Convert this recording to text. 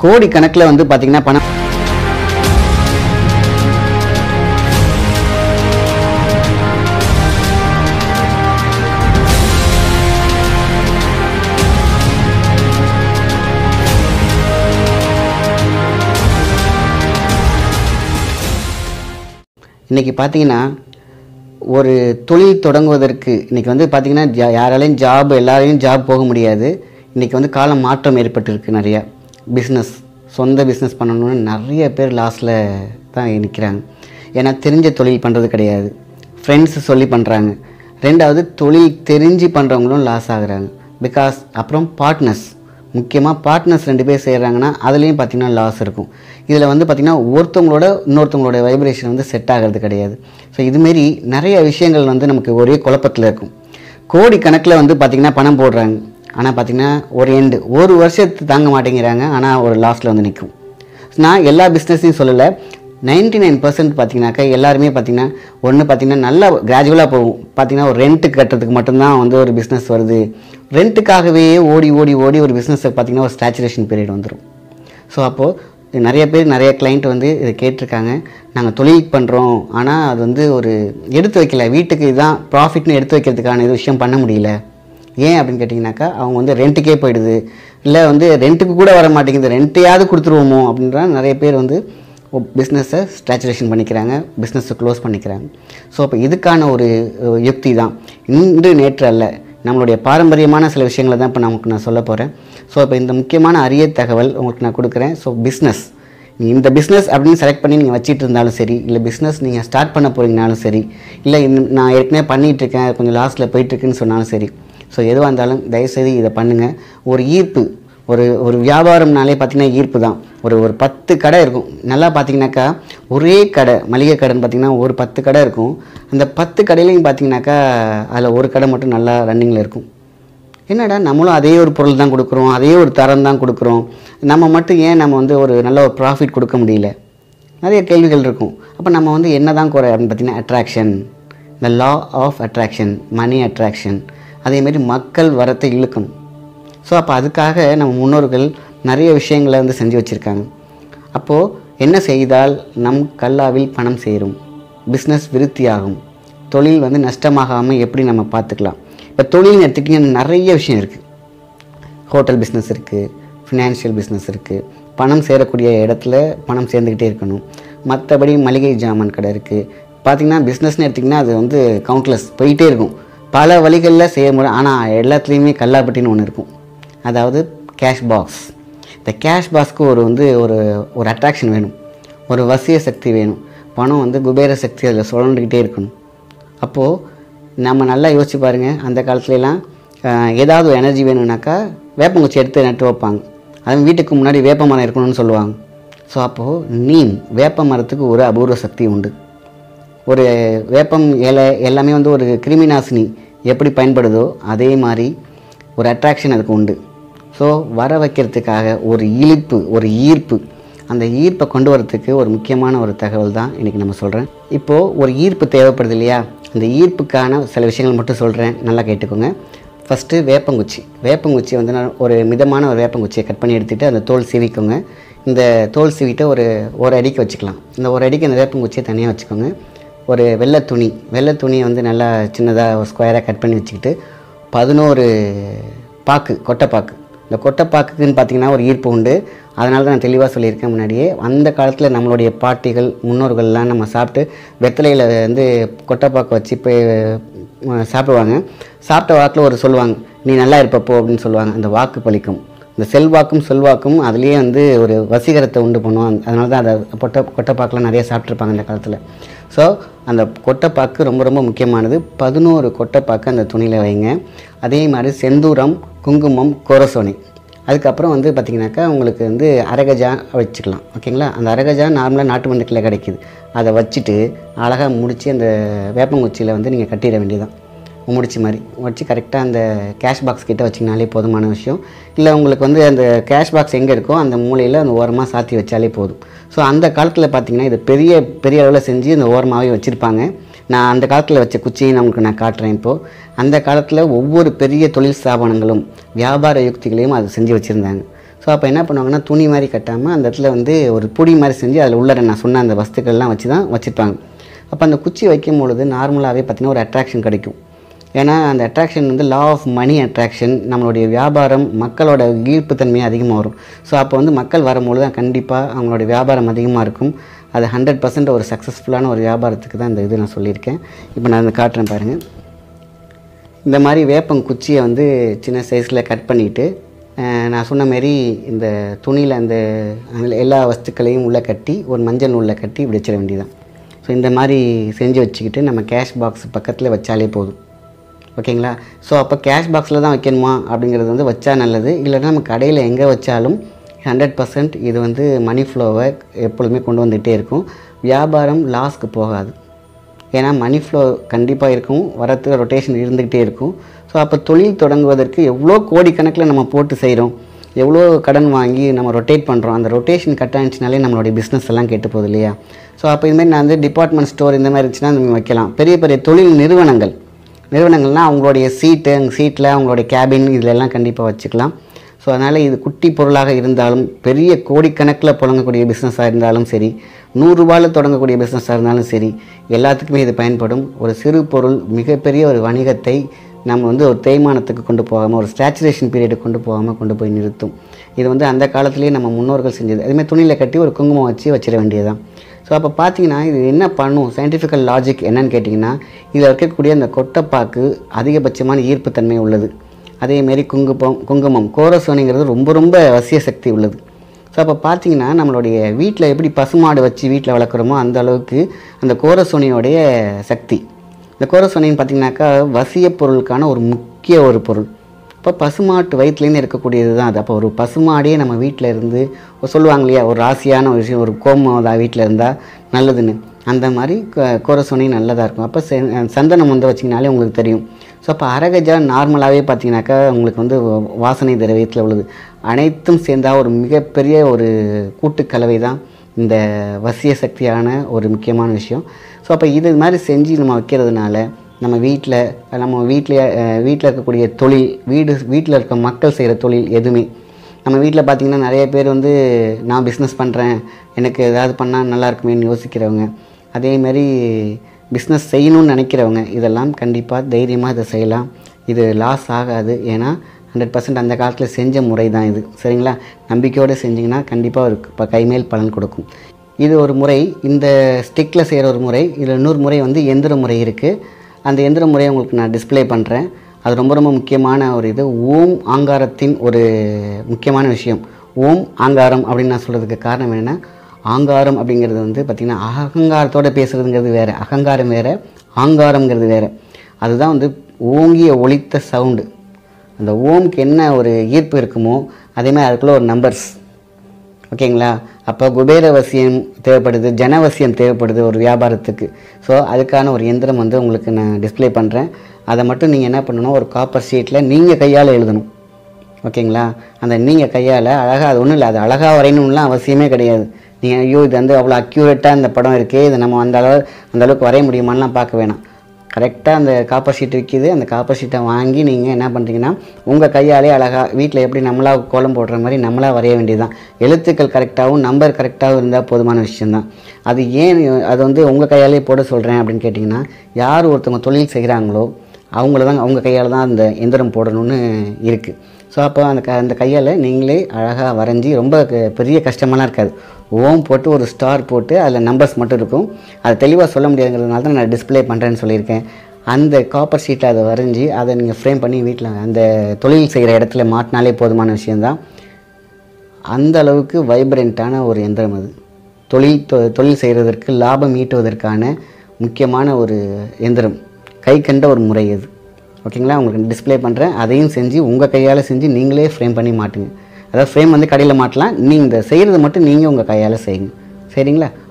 கோடி கணக்கில் வந்து பார்த்திங்கன்னா பணம் இன்றைக்கி பார்த்தீங்கன்னா ஒரு தொழில் தொடங்குவதற்கு இன்றைக்கி வந்து பார்த்திங்கன்னா யாராலையும் எல்லாரையும் ஜாப் போக முடியாது. இன்றைக்கி வந்து காலம் மாற்றம் ஏற்பட்டுருக்கு. நிறையா சொந்த பிஸ்னஸ் பண்ணணும்னு நிறைய பேர் லாஸில் தான் நிற்கிறாங்க. ஏன்னா தெரிஞ்ச தொழில் பண்ணுறது கிடையாது, ஃப்ரெண்ட்ஸு சொல்லி பண்ணுறாங்க. ரெண்டாவது தொழில் தெரிஞ்சு பண்ணுறவங்களும் லாஸ் ஆகுறாங்க. பிகாஸ் அப்புறம் முக்கியமாக பார்ட்னர்ஸ் 2 பேர் செய்கிறாங்கன்னா அதுலேயும் பார்த்திங்கன்னா லாஸ் இருக்கும். இதில் வந்து பார்த்திங்கன்னா இன்னொருத்தவங்களோட வைப்ரேஷன் வந்து செட் ஆகிறது கிடையாது. ஸோ இதுமாரி நிறைய விஷயங்கள் வந்து நமக்கு ஒரே குழப்பத்தில் இருக்கும். கோடி கணக்கில் வந்து பார்த்திங்கன்னா பணம் போடுறாங்க. ஆனால் பார்த்திங்கன்னா ஒரு வருஷத்துக்கு தாங்க மாட்டேங்கிறாங்க. ஆனால் ஒரு லாஸில் வந்து நிற்கும். நான் எல்லா பிஸ்னஸையும் சொல்லலை, 99% பார்த்திங்கனாக்கா எல்லாருமே பார்த்திங்கன்னா பார்த்திங்கன்னா நல்லா கிராஜுவலாக போகும். பார்த்திங்கன்னா ஒரு ரெண்ட்டுக்கு கட்டுறதுக்கு மட்டும்தான் வந்து ஒரு பிஸ்னஸ் வருது. ரெண்ட்டுக்காகவே ஓடி ஒரு பிஸ்னஸை பார்த்திங்கன்னா ஒரு ஸ்டாச்சுரேஷன் பீரியட் வந்துடும். ஸோ அப்போது நிறைய கிளைண்ட் வந்து இதை கேட்டிருக்காங்க. நாங்கள் தொழில் பண்ணுறோம், ஆனால் அது வந்து ஒரு எடுத்து வைக்கல, வீட்டுக்கு இதுதான் ப்ராஃபிட்னு எடுத்து வைக்கிறதுக்கான இது விஷயம் பண்ண முடியல. ஏன் அப்படின்னு கேட்டிங்கனாக்கா அவங்க வந்து ரெண்ட்டுக்கே போயிடுது, இல்லை வந்து ரெண்ட்டுக்கு கூட வர மாட்டேங்குது, ரெண்ட்டையாவது கொடுத்துருவோமோ அப்படின்ற நிறைய பேர் வந்து பிஸ்னஸை ஸ்டாச்சுரேஷன் பண்ணிக்கிறாங்க, பிஸ்னஸை க்ளோஸ் பண்ணிக்கிறாங்க. ஸோ அப்போ இதுக்கான ஒரு யுக்தி தான் இன்று நேற்று அல்ல, நம்மளுடைய பாரம்பரியமான சில விஷயங்களை தான் இப்போ நான் சொல்ல போகிறேன். ஸோ இப்போ இந்த முக்கியமான அரிய தகவல் உங்களுக்கு நான் கொடுக்குறேன். ஸோ இந்த பிஸ்னஸ் அப்படின்னு செலக்ட் பண்ணி நீங்கள் வச்சிட்டு இருந்தாலும் சரி, இல்லை பிஸ்னஸ் நீங்கள் ஸ்டார்ட் பண்ண போகிறீங்கனாலும் சரி, இல்லை நான் ஏற்கனவே பண்ணிகிட்ருக்கேன் கொஞ்சம் லாஸ்ட்டில் போயிட்டுருக்குன்னு சொன்னாலும் சரி, ஸோ எதுவாக இருந்தாலும் தயவுசெய்து இதை பண்ணுங்கள். ஒரு ஈர்ப்பு, ஒரு வியாபாரம்னாலே பார்த்திங்கன்னா ஈர்ப்பு தான். ஒரு 10 கடை இருக்கும். நல்லா பார்த்திங்கனாக்கா ஒரே கடை, மளிகை கடைன்னு பார்த்திங்கன்னா ஒரு 10 கடை இருக்கும். அந்த 10 கடையிலையும் பார்த்திங்கனாக்கா அதில் ஒரு கடை மட்டும் நல்லா ரன்னிங்கில் இருக்கும். என்னடா நம்மளும் அதே ஒரு பொருள் தான் கொடுக்குறோம், அதே ஒரு தரம் தான் கொடுக்குறோம், நம்ம மட்டும் ஏன் நம்ம வந்து ஒரு நல்ல ஒரு ப்ராஃபிட் கொடுக்க முடியல? நிறைய கேள்விகள் இருக்கும். அப்போ நம்ம வந்து என்ன தான் குறை அப்படின்னு பார்த்திங்கன்னா அட்ராக்ஷன், இந்த law of attraction, money attraction, அதேமாரி மக்கள் வரத்தை இழுக்கணும். ஸோ அப்போ அதுக்காக நம்ம முன்னோர்கள் நிறைய விஷயங்களை வந்து செஞ்சு வச்சுருக்காங்க. அப்போது என்ன செய்தால் நம் கல்லாவில் பணம் சேரும், பிஸ்னஸ் விருத்தியாகும், தொழில் வந்து நஷ்டமாகாமல் எப்படி நம்ம பார்த்துக்கலாம். இப்போ தொழில்னு எடுத்துக்கிட்டிங்கன்னா நிறைய விஷயம் இருக்குது. ஹோட்டல் பிஸ்னஸ் இருக்குது, ஃபினான்ஷியல் பிஸ்னஸ் இருக்குது, பணம் சேரக்கூடிய இடத்துல பணம் சேர்ந்துக்கிட்டே இருக்கணும். மற்றபடி மளிகை ஜாமான் கடை இருக்குது. பார்த்திங்கன்னா பிஸ்னஸ்னு எடுத்திங்கன்னா அது வந்து கவுண்ட்லெஸ் போயிட்டே இருக்கும். பல வழிகளில் செய்ய முடியும். ஆனால் எல்லாத்துலேயுமே கல்லாப்பட்டின்னு ஒன்று இருக்கும், அதாவது கேஷ் பாக்ஸ். இந்த கேஷ் பாக்ஸ்க்கு ஒரு அட்ராக்ஷன் வேணும், ஒரு வசிய சக்தி வேணும். பணம் வந்து குபேர சக்தி அதில் சுழண்டுக்கிட்டே இருக்கணும். அப்போது நம்ம நல்லா யோசிச்சு பாருங்கள், அந்த காலத்துலலாம் ஏதாவது ஒரு எனர்ஜி வேணும்னாக்கா வேப்பங்குச்சி எடுத்து நட்டு வைப்பாங்க. அதுவும் வீட்டுக்கு முன்னாடி வேப்ப மரம் இருக்கணும்னு சொல்லுவாங்க. ஸோ அப்போது வேப்ப மரத்துக்கு ஒரு அபூர்வ சக்தி உண்டு. ஒரு வேப்பம் இலை எல்லாமே வந்து ஒரு கிருமி நாசினி எப்படி பயன்படுதோ அதே மாதிரி ஒரு அட்ராக்ஷன் அதுக்கு உண்டு. ஸோ வர வைக்கிறதுக்காக ஒரு ஈர்ப்பு, அந்த ஈர்ப்பை கொண்டு வரத்துக்கு ஒரு முக்கியமான ஒரு தகவல் தான் இன்றைக்கி நம்ம சொல்கிறேன். இப்போது ஒரு ஈர்ப்பு தேவைப்படுது இல்லையா, அந்த ஈர்ப்புக்கான சில விஷயங்கள் மட்டும் சொல்கிறேன், நல்லா கேட்டுக்கோங்க. ஃபஸ்ட்டு வேப்பங்குச்சி வந்து நான் ஒரு மிதமான ஒரு வேப்பங்குச்சியை கட் பண்ணி எடுத்துகிட்டு அந்த தோல் சீவிக்கோங்க. இந்த தோல் சீவிட்டு ஒரு அடிக்கு வச்சுக்கலாம். இந்த ஒரு அடிக்கு அந்த வேப்பங்குச்சியை தனியாக வச்சுக்கோங்க. ஒரு வெள்ளை துணியை வந்து நல்லா சின்னதாக ஒரு ஸ்கொயராக கட் பண்ணி வச்சுக்கிட்டு 11 கொட்டைப்பாக்கு. இந்த கொட்டைப்பாக்குன்னு பார்த்திங்கன்னா ஒரு ஈர்ப்பு உண்டு. அதனால தான் நான் தெளிவாக சொல்லியிருக்கேன் முன்னாடியே. அந்த காலத்தில் நம்மளுடைய பாட்டிகள் முன்னோர்கள்லாம் நம்ம சாப்பிட்டு வெத்தலையில் வந்து கொட்டைப்பாக்கு வச்சு போய் சாப்பிடுவாங்க. சாப்பிட்ட வாக்கில் சொல்லுவாங்க, நீ நல்லா இருப்பப்போ அப்படின்னு சொல்லுவாங்க. அந்த வாக்கு பலிக்கும். இந்த செல்வாக்கும் அதுலேயே வந்து ஒரு வசீகரத்தை உண்டு பண்ணுவாங்க. அதனால தான் அதை கொட்டைப்பாக்கெலாம் நிறைய சாப்பிட்ருப்பாங்க அந்த காலத்தில். ஸோ அந்த கொட்டைப்பாக்கு ரொம்ப ரொம்ப முக்கியமானது. 11 கொட்டைப்பாக்கு அந்த துணியில் வைங்க. அதே மாதிரி செந்தூரம், குங்குமம், கோரசோனி. அதுக்கப்புறம் வந்து பார்த்திங்கனாக்கா உங்களுக்கு வந்து அரகஜா வச்சுக்கலாம். ஓகேங்களா? அந்த அரகஜா நார்மலாக நாட்டு மண்டிக்கில் கிடைக்கிது. அதை வச்சுட்டு அழகாக முடித்து அந்த வேப்பங்குச்சியில் வந்து நீங்கள் கட்டிட வேண்டியதான். முடிச்சு மாதிரி வச்சு கரெக்டாக அந்த கேஷ் பாக்ஸ் கிட்டே வச்சிங்கனாலே போதுமான விஷயம். இல்லை உங்களுக்கு வந்து அந்த கேஷ் பாக்ஸ் எங்கே இருக்கோ அந்த மூலையில் அந்த ஓரமாக சாத்தி வச்சாலே போதும். ஸோ அந்த காலத்தில் பார்த்திங்கன்னா இது பெரிய அளவில் செஞ்சு அந்த ஓரமாகவே வச்சுருப்பாங்க. நான் அந்த காலத்தில் வச்ச குச்சியை நமக்கு நான் காட்டுறேன். இப்போது அந்த காலத்தில் ஒவ்வொரு பெரிய தொழில் ஸ்தாபனங்களும் வியாபார யுக்திகளையும் அது செஞ்சு வச்சுருந்தாங்க. ஸோ அப்போ என்ன பண்ணுவாங்கன்னா துணி மாதிரி கட்டாமல் அந்த இடத்துல வந்து ஒரு பொடி மாதிரி செஞ்சு அதில் உள்ள நான் சொன்ன அந்த வஸ்துக்கள்லாம் வச்சு தான் வச்சுருப்பாங்க. அப்போ அந்த குச்சி வைக்கும் பொழுது நார்மலாகவே பார்த்திங்கன்னா ஒரு அட்ராக்ஷன் கிடைக்கும். ஏன்னா அந்த அட்ராக்ஷன் வந்து லா ஆஃப் மணி அட்ராக்ஷன், நம்மளுடைய வியாபாரம் மக்களோட ஈர்ப்புத்தன்மையும் அதிகமாக வரும். ஸோ அப்போ வந்து மக்கள் வரும்பொழுது தான் கண்டிப்பாக அவங்களோட வியாபாரம் அதிகமாக இருக்கும். அது 100% ஒரு சக்ஸஸ்ஃபுல்லான ஒரு வியாபாரத்துக்கு தான் இந்த இது நான் சொல்லியிருக்கேன். இப்போ நான் இந்த காட்டுறேன் பாருங்கள். இந்த மாதிரி வேப்பங்குச்சியை வந்து சின்ன சைஸில் கட் பண்ணிவிட்டு நான் சொன்ன மாரி இந்த துணியில் அந்த எல்லா வஸ்துக்களையும் உள்ளே கட்டி ஒரு மஞ்சள் நூலில் கட்டி இப்படி வச்சிட வேண்டியதான். ஸோ இந்த மாதிரி செஞ்சு வச்சுக்கிட்டு நம்ம கேஷ் பாக்ஸ் பக்கத்தில் வச்சாலே போதும். ஓகேங்களா? ஸோ அப்போ கேஷ் பாக்ஸில் தான் வைக்கணுமா அப்படிங்கிறது வந்து வச்சா நல்லது. இல்லைன்னா நம்ம கடையில் எங்கே வச்சாலும் 100% இது வந்து மணி ஃப்ளோவை எப்பொழுதுமே கொண்டு வந்துகிட்டே இருக்கும். வியாபாரம் லாஸ்க்கு போகாது. ஏன்னா மணி ஃப்ளோ கண்டிப்பாக இருக்கும், வரத்துக்கு ரொட்டேஷன் இருந்துக்கிட்டே இருக்கும். ஸோ அப்போ தொழில் தொடங்குவதற்கு எவ்வளோ கோடிக்கணக்கில் நம்ம போட்டு செய்கிறோம், எவ்வளோ கடன் வாங்கி நம்ம ரொட்டேட் பண்ணுறோம். அந்த ரொட்டேஷன் கட் ஆகிடுச்சினாலே நம்மளுடைய பிஸ்னஸ் எல்லாம் கெட்டு போகுது இல்லையா? ஸோ அப்போ இதுமாதிரி நான் வந்து டிபார்ட்மெண்ட் ஸ்டோர் இந்த மாதிரி இருந்துச்சுன்னா நம்ம வைக்கலாம். பெரிய பெரிய தொழில் நிறுவனங்கள்னால் அவங்களுடைய சீட்டில் அவங்களுடைய கேபின் இதிலெல்லாம் கண்டிப்பாக வச்சுக்கலாம். ஸோ அதனால் இது குட்டி பொருளாக இருந்தாலும் பெரிய கோடிக்கணக்கில் புழங்கக்கூடிய பிஸ்னஸாக இருந்தாலும் சரி, 100 ரூபாயில் தொடங்கக்கூடிய பிஸ்னஸாக இருந்தாலும் சரி, எல்லாத்துக்குமே இது பயன்படும். ஒரு சிறு பொருள் மிகப்பெரிய ஒரு வணிகத்தை நம்ம வந்து ஒரு தேய்மானத்துக்கு கொண்டு போகாமல், ஒரு ஸ்டாச்சுரேஷன் பீரியடுக்கு கொண்டு போய் நிறுத்தும். இது வந்து அந்த காலத்துலேயே நம்ம முன்னோர்கள் செஞ்சது. அதுமாதிரி துணியில் கட்டி ஒரு குங்குமம் வச்சிட வேண்டியதுதான். ஸோ அப்போ பார்த்தீங்கன்னா இது என்ன பண்ணும், சயின்டிஃபிக்கல் லாஜிக் என்னன்னு கேட்டிங்கன்னா, இதில் இருக்கக்கூடிய அந்த கொட்டைப்பாக்கு அதிகபட்சமான ஈர்ப்புத்தன்மை உள்ளது. அதேமாரி குங்குமம் கோரசோனிங்கிறது ரொம்ப ரொம்ப வசிய சக்தி உள்ளது. ஸோ அப்போ பார்த்தீங்கன்னா நம்மளுடைய வீட்டில் எப்படி பசுமாடு வச்சு வீட்டில் வளர்க்குறோமோ அந்த அளவுக்கு அந்த கோரசோனியோடைய சக்தி. இந்த கோரசோனின்னு பார்த்திங்கனாக்கா வசிய பொருளுக்கான ஒரு முக்கிய ஒரு பொருள். இப்போ பசுமாட்டு வயிற்றுலேருந்து இருக்கக்கூடியது தான் அது. அப்போ ஒரு பசுமாடே நம்ம வீட்டில் இருந்து சொல்லுவாங்க இல்லையா, ஒரு ராசியான ஒரு விஷயம், ஒரு கோமம் வீட்டில் இருந்தால் நல்லதுன்னு. அந்த மாதிரி கோரசோனி நல்லதாக இருக்கும். அப்போ சந்தனம் வந்து வச்சிங்கனாலே உங்களுக்கு தெரியும். ஸோ அப்போ அரகஜா நார்மலாகவே பார்த்திங்கனாக்கா உங்களுக்கு வந்து வாசனை திரவியத்தில் உள்ளது. அனைத்தும் சேர்ந்தால் ஒரு மிகப்பெரிய ஒரு கூட்டுக்கலவை தான் இந்த வசிய சக்தியான ஒரு முக்கியமான விஷயம். ஸோ அப்போ இது மாதிரி செஞ்சு நம்ம வைக்கிறதுனால நம்ம வீட்டில் இருக்கக்கூடிய தொழில், வீட்டில் இருக்க மக்கள் செய்கிற தொழில் எதுவுமே நம்ம வீட்டில் பார்த்திங்கன்னா நிறைய பேர் வந்து நான் பிஸ்னஸ் பண்ணுறேன், எனக்கு ஏதாவது பண்ணால் நல்லா இருக்குமேன்னு யோசிக்கிறவங்க, அதேமாதிரி பிஸ்னஸ் செய்யணும்னு நினைக்கிறவங்க இதெல்லாம் கண்டிப்பாக தைரியமாக இதை செய்யலாம். இது லாஸ் ஆகாது. ஏன்னா 100% அந்த காலத்தில் செஞ்ச முறை தான் இது. சரிங்களா? நம்பிக்கையோடு செஞ்சிங்கன்னா கண்டிப்பாக ஒரு கைமேல் பலன் கொடுக்கும். இது ஒரு முறை. இந்த ஸ்டிக்கில் செய்கிற ஒரு முறை. இதில் இன்னொரு முறை வந்து எந்திர முறை இருக்குது. அந்த எந்திர முறையை உங்களுக்கு நான் டிஸ்பிளே பண்ணுறேன். அது ரொம்ப ரொம்ப முக்கியமான ஒரு இது. ஓம் ஆங்காரத்தின் ஒரு முக்கியமான விஷயம். ஓம் ஆங்காரம் அப்படின்னு நான் சொல்கிறதுக்கு காரணம் என்னென்னா, ஆங்காரம் அப்படிங்கிறது வந்து பார்த்திங்கன்னா அகங்காரத்தோடு பேசுகிறதுங்கிறது வேறு, அகங்காரம் வேறு, ஆங்காரங்கிறது வேறு. அதுதான் வந்து ஓங்கிய ஒலித்த சவுண்டு. அந்த ஓம்க்கு என்ன ஒரு ஈர்ப்பு இருக்குமோ அதேமாதிரி அதுக்குள்ளே ஒரு நம்பர்ஸ். ஓகேங்களா? அப்போ குபேரவசியம் தேவைப்படுது, ஜனவசியம் தேவைப்படுது ஒரு வியாபாரத்துக்கு. ஸோ அதுக்கான ஒரு எந்திரம் வந்து உங்களுக்கு நான் டிஸ்பிளே பண்ணுறேன். அதை மட்டும் நீங்கள் என்ன பண்ணணும், ஒரு காப்பர் ஷீட்டில் நீங்கள் கையால் எழுதணும். ஓகேங்களா? அந்த நீங்கள் கையால் அழகாக, அது ஒன்றும் இல்லை, அது அழகாக வரையணும்லாம் அவசியமே கிடையாது. நீங்கள் ஐயோ இது வந்து அவ்வளோ அக்யூரேட்டாக இந்த படம் இருக்குது, இதை நம்ம அந்த அளவுக்கு வரைய முடியுமான்லாம் பார்க்க வேணாம். கரெக்டாக அந்த காப்பர் ஷீட் விற்கிது, அந்த காப்பர் ஷீட்டை வாங்கி நீங்கள் என்ன பண்ணுறீங்கன்னா உங்கள் கையாலே அழகாக வீட்டில் எப்படி நம்மளாக கோலம் போடுற மாதிரி நம்மளாக வரைய வேண்டியது தான். எழுத்துக்கள் கரெக்டாகவும் நம்பர் கரெக்டாகவும் இருந்தால் போதுமான விஷயந்தான். அது ஏன் அது வந்து உங்கள் கையாலே போட சொல்கிறேன் அப்படின்னு கேட்டிங்கன்னா, யார் ஒருத்தவங்க தொழில் செய்கிறாங்களோ அவங்க கையால் தான் அந்த எந்திரம் போடணும்னு இருக்குது. ஸோ அப்போ அந்த கையால் நீங்களே அழகாக வரைஞ்சி, ரொம்ப பெரிய கஷ்டமெல்லாம் இருக்காது. ஓம் போட்டு ஒரு ஸ்டார் போட்டு அதில் நம்பர்ஸ் மட்டும் இருக்கும். அதை தெளிவாக சொல்ல முடியாதுங்கிறதுனால தான் நான் டிஸ்பிளே பண்ணுறேன்னு சொல்லியிருக்கேன். அந்த காப்பர் ஷீட்டில் அதை வரைஞ்சி அதை நீங்கள் ஃப்ரேம் பண்ணி வீட்டில் அந்த தொழில் செய்கிற இடத்துல மாட்டினாலே போதுமான விஷயந்தான். அந்த அளவுக்கு வைப்ரண்ட்டான ஒரு எந்திரம் அது. தொழில் செய்கிறதற்கு லாபம் ஈட்டுவதற்கான முக்கியமான ஒரு எந்திரம், கை கண்ட ஒரு முறை அது. ஓகேங்களா? உங்களுக்கு டிஸ்பிளே பண்ணுறேன். அதையும் செஞ்சு உங்கள் கையால் செஞ்சு நீங்களே ஃப்ரேம் பண்ணி மாட்டுங்க. அதாவது ஃப்ரேம் வந்து கடையில் மாட்டலாம், நீங்கள் இந்த செய்கிறது மட்டும் நீங்கள் உங்கள் கையால் செய்யுங்க. சரிங்களா?